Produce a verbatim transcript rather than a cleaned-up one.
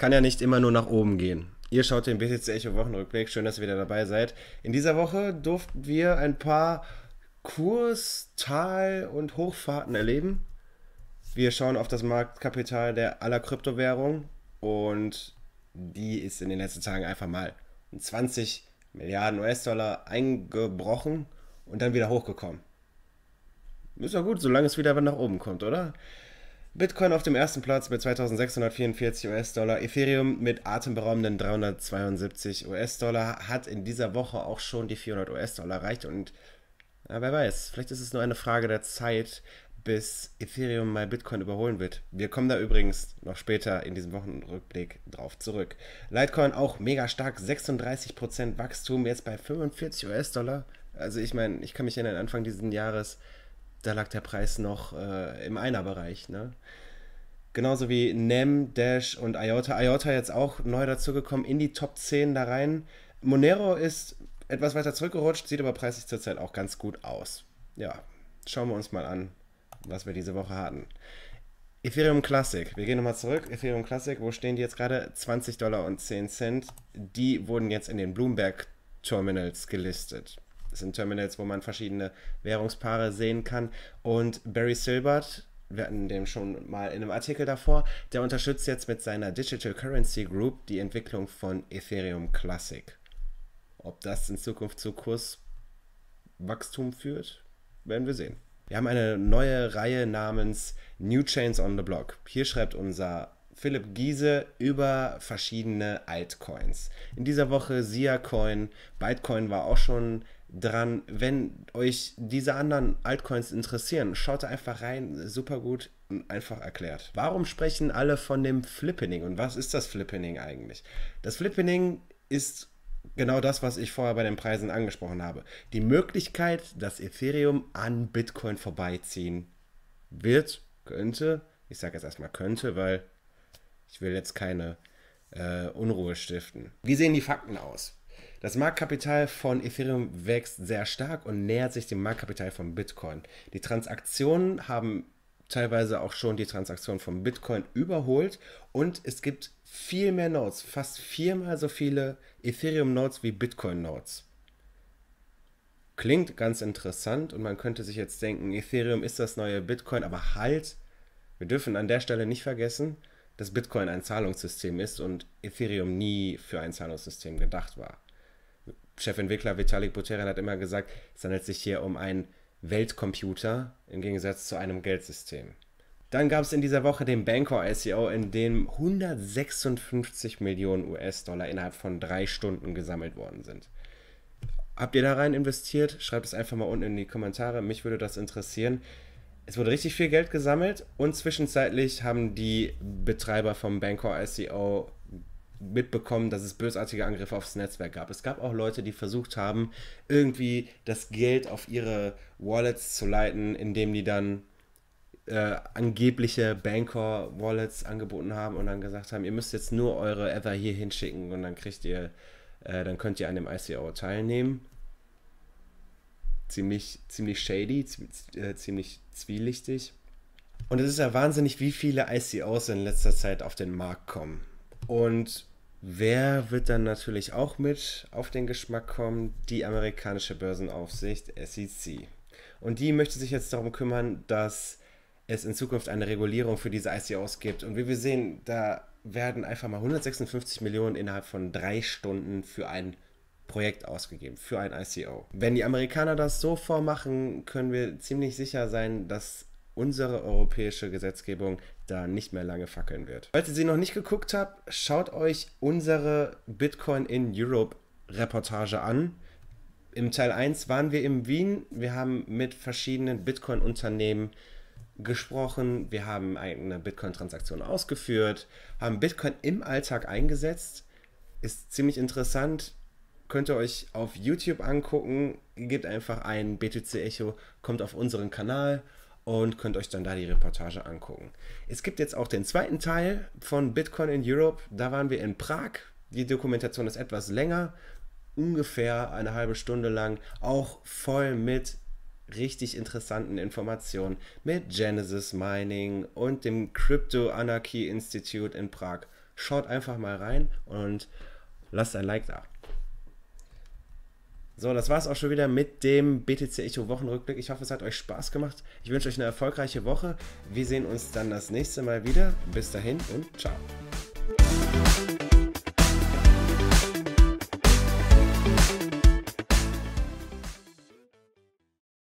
Kann ja nicht immer nur nach oben gehen. Ihr schaut den B T C Echo Wochenrückblick. Schön, dass ihr wieder dabei seid. In dieser Woche durften wir ein paar Kurs-, Tal- und Hochfahrten erleben. Wir schauen auf das Marktkapital der aller Kryptowährungen und die ist in den letzten Tagen einfach mal um zwanzig Milliarden U S-Dollar eingebrochen und dann wieder hochgekommen. Ist ja gut, solange es wieder nach oben kommt, oder? Bitcoin auf dem ersten Platz mit zweitausendsechshundertvierundvierzig U S-Dollar. Ethereum mit atemberaubenden dreihundertzweiundsiebzig U S-Dollar hat in dieser Woche auch schon die vierhundert U S-Dollar erreicht. Und ja, wer weiß, vielleicht ist es nur eine Frage der Zeit, bis Ethereum mal Bitcoin überholen wird. Wir kommen da übrigens noch später in diesem Wochenrückblick drauf zurück. Litecoin auch mega stark, sechsunddreißig Prozent Wachstum, jetzt bei fünfundvierzig U S-Dollar. Also ich meine, ich kann mich erinnern, Anfang dieses Jahres, da lag der Preis noch äh, im Einer-Bereich, ne? Genauso wie N E M, Dash und IOTA. IOTA jetzt auch neu dazugekommen, in die Top zehn da rein. Monero ist etwas weiter zurückgerutscht, sieht aber preislich zurzeit auch ganz gut aus. Ja, schauen wir uns mal an, was wir diese Woche hatten. Ethereum Classic, wir gehen nochmal zurück. Ethereum Classic, wo stehen die jetzt gerade? zwanzig Dollar und zehn Cent. Die wurden jetzt in den Bloomberg Terminals gelistet. Das sind Terminals, wo man verschiedene Währungspaare sehen kann. Und Barry Silbert, wir hatten den schon mal in einem Artikel davor, der unterstützt jetzt mit seiner Digital Currency Group die Entwicklung von Ethereum Classic. Ob das in Zukunft zu Kurswachstum führt, werden wir sehen. Wir haben eine neue Reihe namens New Chains on the Block. Hier schreibt unser Philipp Giese über verschiedene Altcoins. In dieser Woche Sia Coin, Bytecoin war auch schon dran. Wenn euch diese anderen Altcoins interessieren, schaut da einfach rein. Super gut und einfach erklärt. Warum sprechen alle von dem Flippening? Und was ist das Flippening eigentlich? Das Flippening ist genau das, was ich vorher bei den Preisen angesprochen habe. Die Möglichkeit, dass Ethereum an Bitcoin vorbeiziehen wird, könnte, ich sage jetzt erstmal könnte, weil ich will jetzt keine äh, Unruhe stiften. Wie sehen die Fakten aus? Das Marktkapital von Ethereum wächst sehr stark und nähert sich dem Marktkapital von Bitcoin. Die Transaktionen haben teilweise auch schon die Transaktionen von Bitcoin überholt und es gibt viel mehr Nodes, fast viermal so viele Ethereum-Nodes wie Bitcoin-Nodes. Klingt ganz interessant und man könnte sich jetzt denken, Ethereum ist das neue Bitcoin, aber halt, wir dürfen an der Stelle nicht vergessen, dass Bitcoin ein Zahlungssystem ist und Ethereum nie für ein Zahlungssystem gedacht war. Chefentwickler Vitalik Buterin hat immer gesagt, es handelt sich hier um einen Weltcomputer im Gegensatz zu einem Geldsystem. Dann gab es in dieser Woche den Bancor I C O, in dem hundertsechsundfünfzig Millionen U S-Dollar innerhalb von drei Stunden gesammelt worden sind. Habt ihr da rein investiert? Schreibt es einfach mal unten in die Kommentare, mich würde das interessieren. Es wurde richtig viel Geld gesammelt und zwischenzeitlich haben die Betreiber vom Bancor I C O mitbekommen, dass es bösartige Angriffe aufs Netzwerk gab. Es gab auch Leute, die versucht haben, irgendwie das Geld auf ihre Wallets zu leiten, indem die dann äh, angebliche Bancor-Wallets angeboten haben und dann gesagt haben, ihr müsst jetzt nur eure Ether hier hinschicken und dann kriegt ihr, äh, dann könnt ihr an dem I C O teilnehmen. Ziemlich, ziemlich shady, ziemlich zwielichtig. Und es ist ja wahnsinnig, wie viele I C Os in letzter Zeit auf den Markt kommen. Und wer wird dann natürlich auch mit auf den Geschmack kommen? Die amerikanische Börsenaufsicht S E C. Und die möchte sich jetzt darum kümmern, dass es in Zukunft eine Regulierung für diese I C Os gibt. Und wie wir sehen, da werden einfach mal hundertsechsundfünfzig Millionen innerhalb von drei Stunden für ein Projekt ausgegeben, für ein I C O. Wenn die Amerikaner das so vormachen, können wir ziemlich sicher sein, dass unsere europäische Gesetzgebung da nicht mehr lange fackeln wird. Falls ihr sie noch nicht geguckt habt, schaut euch unsere Bitcoin in Europe Reportage an. Im Teil eins waren wir in Wien. Wir haben mit verschiedenen Bitcoin-Unternehmen gesprochen. Wir haben eigene Bitcoin-Transaktionen ausgeführt, haben Bitcoin im Alltag eingesetzt. Ist ziemlich interessant. Könnt ihr euch auf YouTube angucken. Ihr gebt einfach ein B T C Echo, kommt auf unseren Kanal und könnt euch dann da die Reportage angucken. Es gibt jetzt auch den zweiten Teil von Bitcoin in Europe. Da waren wir in Prag. Die Dokumentation ist etwas länger, ungefähr eine halbe Stunde lang, auch voll mit richtig interessanten Informationen, mit Genesis Mining und dem Crypto Anarchy Institute in Prag. Schaut einfach mal rein und lasst ein Like da. So, das war es auch schon wieder mit dem B T C Echo Wochenrückblick. Ich hoffe, es hat euch Spaß gemacht. Ich wünsche euch eine erfolgreiche Woche. Wir sehen uns dann das nächste Mal wieder. Bis dahin und ciao.